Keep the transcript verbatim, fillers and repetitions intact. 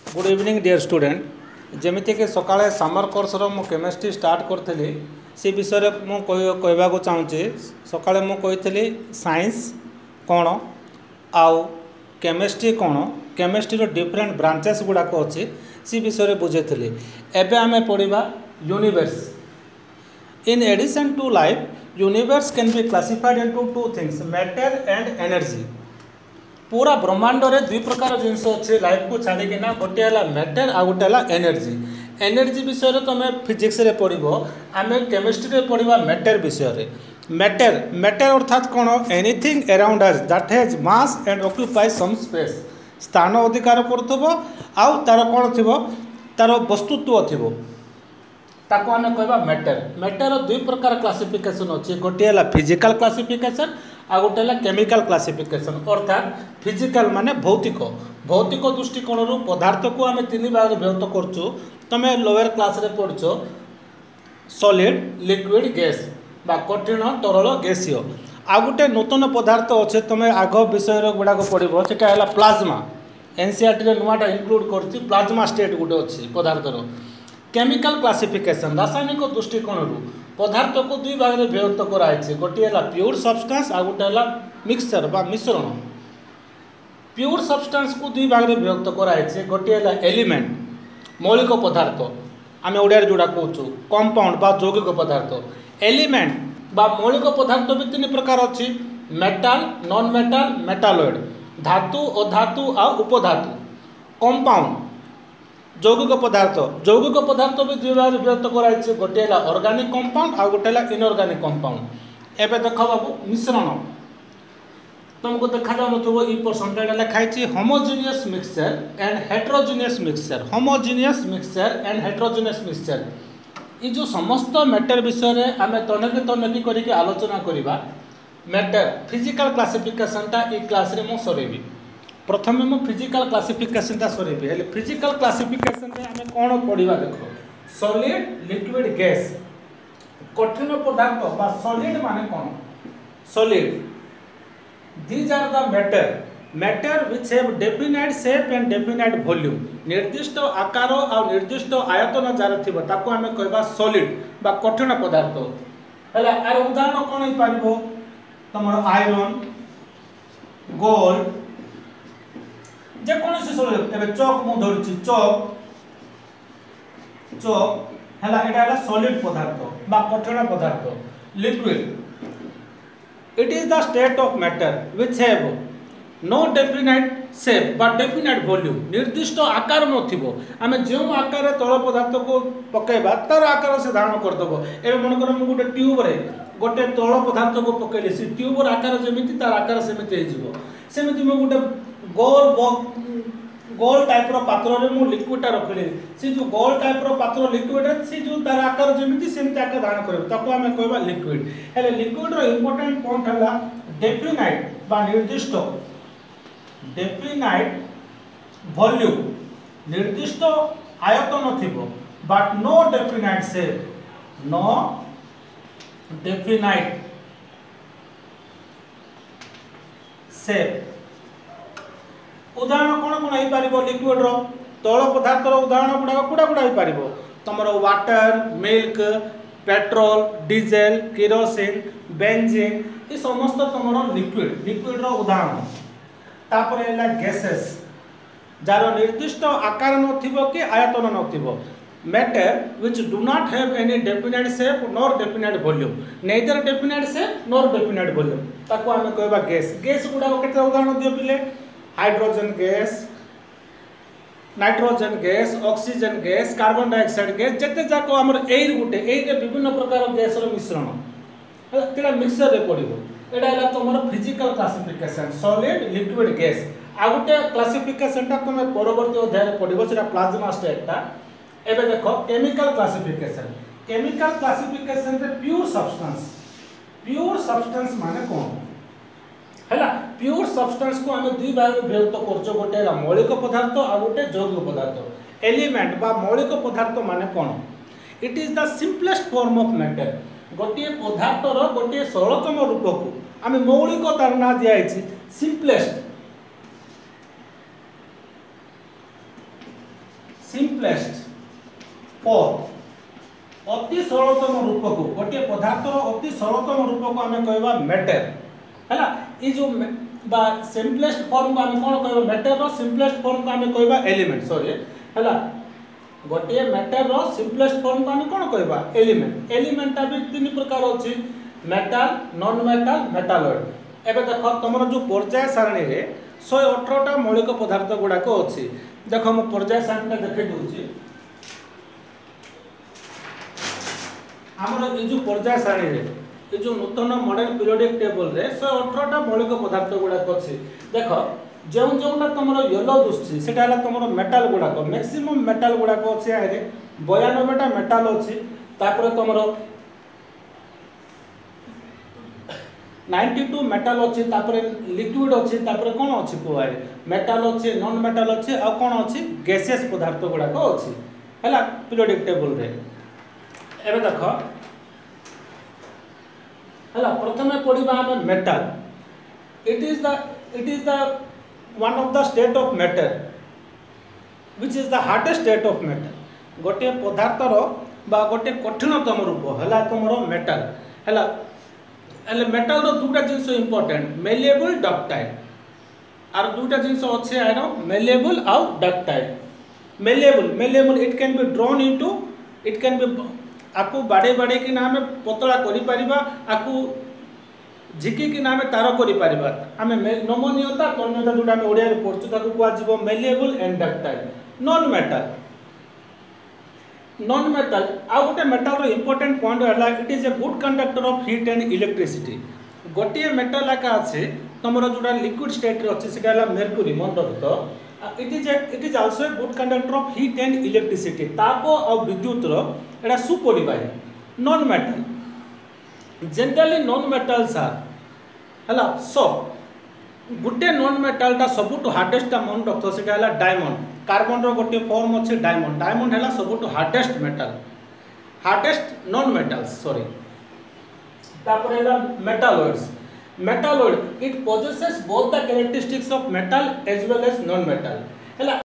good evening dear student जमीती कि सकाळे समर कोर्स रो मु केमिस्ट्री स्टार्ट करथली से विषय मु कहवाक चाहूँगी सकाळे मु कही साइंस कौन आउ केमिस्ट्री कौन केमिस्ट्री डिफरेंट ब्रांचेस गुड़ाक अच्छी सी विषय बुझेली एबे आमे पढ़िबा universe in addition to life universe can be classified into two things matter and energy पूरा ब्रह्मांड रे दुई प्रकार जिनस अच्छे लाइफ को छाड़िकिना गोटे है मैटर आ गोटे है एनर्जी एनर्जी विषय में तुम फिजिक्स रे पढ़ो आम केमिस्ट्री रे पढ़ा मैटर विषय रे मैटर मैटर अर्थात कौन anything around us that has mass and occupy some space स्थान अधिकार करुथबो आउ तार कौन थी तार वस्तुत्व थी ताको आम कहवा मैटर मैटर दुई प्रकार क्लासिफिकेशन अच्छे गोटे है फिजिकल क्लासिफिकेशन आ गोटे है केमिकल क्लासिफिकेशन अर्थात फिजिकल माने भौतिक भौतिक दृष्टिकोण पदार्थ को आम तीन भाग विभक्त करछु तुम लोअर क्लास रे पढ़छ सॉलिड लिक्विड गैस बा कठिन तरल गैसीय आ गोटे नूतन पदार्थ अच्छे तुम आग विषय गुड़ाक पढ़ो से प्लाज्मा एनसीईआरटी नुआटा इनक्लूड कर प्लाज्मा स्टेट गोटे अच्छी पदार्थर केमिकल क्लासिफिकेशन रासायनिक दृष्टिकोण पदार्थ को दुई भाग में विभक्त कराई गोटे है प्योर सब्सटेंस आ गोटे है मिक्सचर बा मिश्रण प्योर सब्सटेंस को दुई भाग में विभक्त कराई गोटे है एलिमेंट मौलिक पदार्थ आम ओडिया जोड़ा कहूँ कंपाउंड बा यौगिक पदार्थ एलिमेंट बा मौलिक पदार्थ भी तीन प्रकार अच्छी मेटाल नॉन मेटाल मेटालॉइड धातु अधातु आ उपधातु कंपाउंड यौगिक पदार्थ यौगिक पदार्थ भी दुई भाग विभक्त कराई गोटे है ऑर्गेनिक कंपाउंड आ गोटे है इनऑर्गेनिक कंपाउंड एवं देख बाबू मिश्रण तुमको देखा जाऊन ई परसेंटेज लिखाई homogeneous mixture and heterogeneous mixture homogeneous mixture and heterogeneous mixture ये जो समस्त मैटर विषय में आम तनकी तनकी करके आलोचना करवा मैटर फिजिकल क्लासिफिकेशनटा ये क्लास रे मु सरेबी प्रथम मु फिजिकल क्लासिफिकेशनटा सरेबी हेले फिजिकल क्लासिफिकेशन रे आम कौन पढ़ा देख सॉलिड लिक्विड गैस कठिन पदार्थ बा सॉलिड माने कौन solid These are the matter matter which have definite shape and definite volume निर्दिष्ट आकार और निर्दिष्ट आयतन जार थिबो ताको हमें कहबा सॉलिड बा कठिन पदार्थ हला आर उदाहरण कोन होई पारिबो तमर आयरन गोल्ड जे कोनसी सॉलिड एबे चौक मु धरछि चौक चौक हला एटा हला सॉलिड पदार्थ बा कठिन पदार्थ liquid It is the state of matter which have no definite shape but definite volume निर्दिष्ट आकार नथिबो आमे जो आकार तल पदार्थ को पकेबा तार आकार से धारण करदबो एबे मन कर हम गोटे ट्यूब रे गोटे तल पदार्थ को पकेले से ट्यूब र आकार जेमिति तार आकार सेमिति हे जिवो सेमिति म गोटे गोल गोल टाइप रो पात्र रे मु लिक्विड टा रखले से जो गोल टाइप रो पात्र लिक्विड रे से जो तार आकार जेमिति सेमिति आकार धारण करबो ताको हमें कहबा लिक्विड हेले लिक्विड रो इंपोर्टेंट पॉइंट हला डेफिनाइट बा निर्दिष्ट डेफिनाइट वॉल्यूम निर्दिष्ट आयतन थिबो but no definite shape no definite shape उदाहरण कौन कौन हो पारिबो लिक्विड रो तल पदार्थ रो उदाहरण गुडा कुडा कुडा हो पारिबो तमरो water milk petrol diesel kerosene benzene ये समस्त तमरो लिक्विड लिक्विड रो उदाहरण तापर एला गैसेस जारो निर्दिष्ट आकार नथिबो कि आयतन नथिबो matter which do not have any definite shape nor definite volume neither definite shape nor definite volume ताको हमें कहबा गैस गैस गुडा केते उदाहरण दियो पिले hydrogen gas nitrogen gas oxygen gas carbon dioxide gas जते जाको हमर एई गुटे एई रे विभिन्न प्रकार गैस रो मिश्रण तेरा मिक्सचर रे पड़िबो एडा हला तमर physical classification solid liquid gas आ गुटे क्लासिफिकेशन ता तुम परवर्ती अध्याय रे पड़िबो सेटा प्लाज्मा स्टेट ता एबे देखो केमिकल क्लासिफिकेशन केमिकल क्लासिफिकेशन रे प्योर सब्सटेंस प्योर सब्सटेंस माने कोन हैला प्योर सब्सटेंस को आम दुई भाग में विभक्त करछो गोटे है मौलिक पदार्थ आ गोटे यौगिक पदार्थ एलिमेंट बा मौलिक पदार्थ माने कोन it is the simplest form of matter गोटे पदार्थ रो गोटे सरलतम रूप को आम मौलिक तार ना दिया सिंपलेस्ट सिंपलेस्ट फॉर्म अति सरलतम रूप को गोटे पदार्थर अति सरलतम रूप को आम कहवा मेटर है ये जो बा सिंपलेस्ट फॉर्म को आम कौन कहवा मेटर सिंपलेस्ट फॉर्म को आम कहवा एलिमेंट सॉरी है गोटे मेटर सिंपलेस्ट फॉर्म को आम कौन कहवा एलिमेंट एलिमेंट भी तीन प्रकार अच्छी मेटाल नॉन मेटाल मेटालॉइड एबे देख तुम जो पर्याय सारणी रे शहे अठरटा मौलिक पदार्थ गुड़ाक अच्छी देख मु पर्याय सारणी देखे दूसरी आमर ये जो पर्याय सारणी रे ये जो नूतन मॉडर्न पीरियोडिक टेबल रे शहे अठरटा मौलिक पदार्थ गुड़ाक अच्छी देख जो जोटा तुम येलो दुसुची सेटा हला तुम मेटाल गुड़ाक मैक्सिमम मेटाल गुड़ाक अच्छी आए बयानबेटा मेटाल अच्छी तापर तुम नाइंटी टू मेटाल अच्छी लिक्विड अच्छी कौन अच्छी कुआए मेटाल अच्छी नॉन मेटाल अच्छी आ कौन अच्छी गैसियस पदार्थ गुड़ाक अच्छी है पीरियोडिक टेबल रे एबे देख है प्रथम पढ़ा आम metal it is the it is the one of the state of matter which is the hardest state of matter गोटे पदार्थर बा गोटे कठिनतम रूप है तुम मेटाल है हेल्ले मेटाल दुटा जिनस इंपोर्टेंट मेलेबल डक्टाइल आर दुटा जिनस अच्छे आर मेलेबल आउ ductile malleable malleable it can be drawn into it can be आपको बाड़े बाड़े कि ना आम पतला करूँ झिकी आम तार कर आम नमनीयता तन्यता जोटा आम ओडिया पढ़ु ताको कहुआ malleable and ductile non metal non metal आउ गोटे मेटाल इंपोर्टेंट पॉइंट है it is a good conductor of heat and electricity गोटे मेटाल एका अच्छे तुम जोटा लिक्विड स्टेट अच्छे से मेर्कुरी मन रख it is it is also a good conductor of heat and electricity ताप और विद्युत एटा सुपरिवाही non metal generally non metals are है सो गोटे नॉन मेटालटा सबुठ हार्डेस्ट मन रख से डायमंड कार्बन रो गोटे फॉर्म अच्छे डायमंड डायमंड है सबुठ hardest metal hardest non metals sorry तापर है metalloids metalloid it possesses both the characteristics of metal as well as non metal है